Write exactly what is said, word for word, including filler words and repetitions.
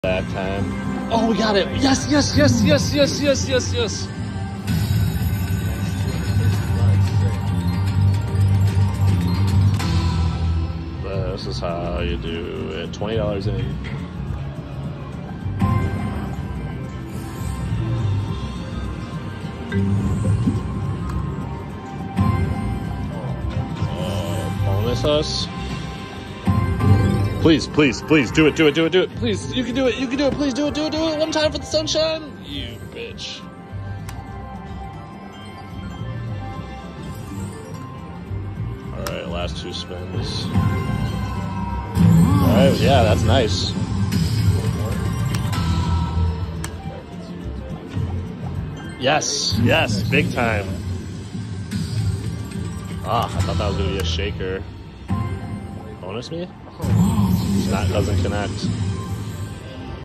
Back time. Oh, we got it. Yes, yes, yes, yes, yes, yes, yes, yes. This is how you do it. twenty dollars in. Uh, bonus us. Please, please, please, do it, do it, do it, do it. Please, you can do it, you can do it. Please do it, do it, do it. One time for the sunshine. You bitch. All right, last two spins. All right, yeah, that's nice. Yes, yes, big time. Ah, I thought that was gonna be a shaker. Bonus me? That doesn't connect.